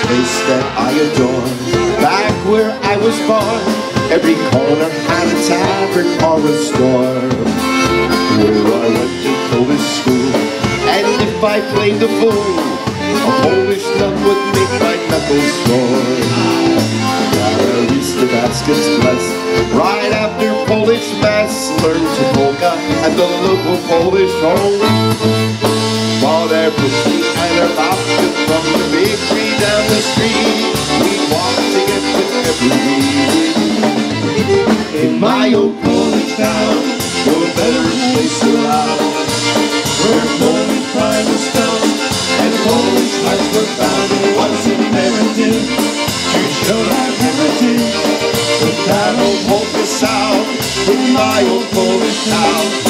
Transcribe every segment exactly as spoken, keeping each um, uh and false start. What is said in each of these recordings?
place that I adore. Back where I was born, every corner had a tavern or a store. Where I went to Polish school, and if I played the fool, a Polish nun would make my knuckles sore. Got a Easter baskets blessed right after Polish mass. Learned to polka at the local Polish home. Bought our pussy and our babka from the bakery down the street. We'd walk to get to every week. In my old Polish town, no better place around, where Polish pride was found and Polish hearts were found. It was imperative to show our heritage with that old polka sound in my old Polish town.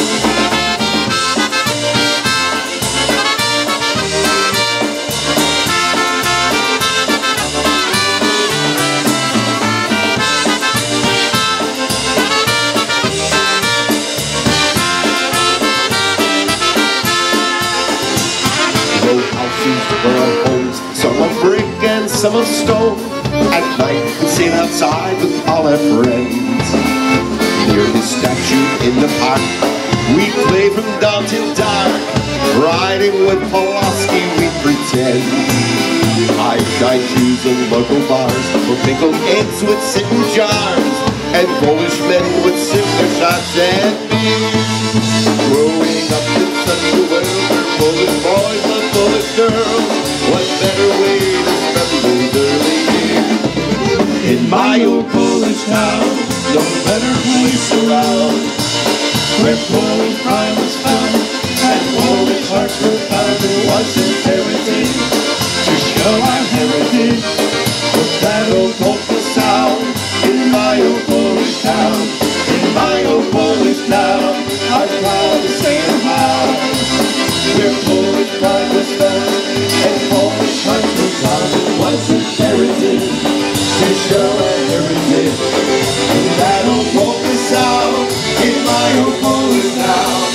Houses were our homes, some of brick and some of stone. At night we'd sit outside with all our friends. Near his statue in the park, we'd play from dawn till dark. Riding with Pulaski we'd pretend. High-shine shoes in local bars, where pickled eggs would sit in jars, and Polish men would sip their shots and growing up in such a world where Polish boys love Polish girls, what better way to spend those early years? In my old Polish town, no better place around, where Polish pride was found and Polish hearts were found. It was imperative to show our heritage with that old polka sound. In my old Polish town, in my old Polish town, I'm proud to say it loud, where Polish pride was found and Polish hearts were found. It was imperative to show our heritage with that old polka sound. In my old Polish town.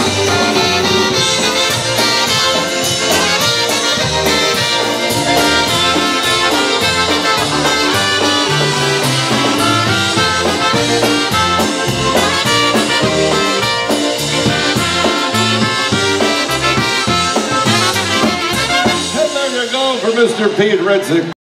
For Mister Pete Redzik.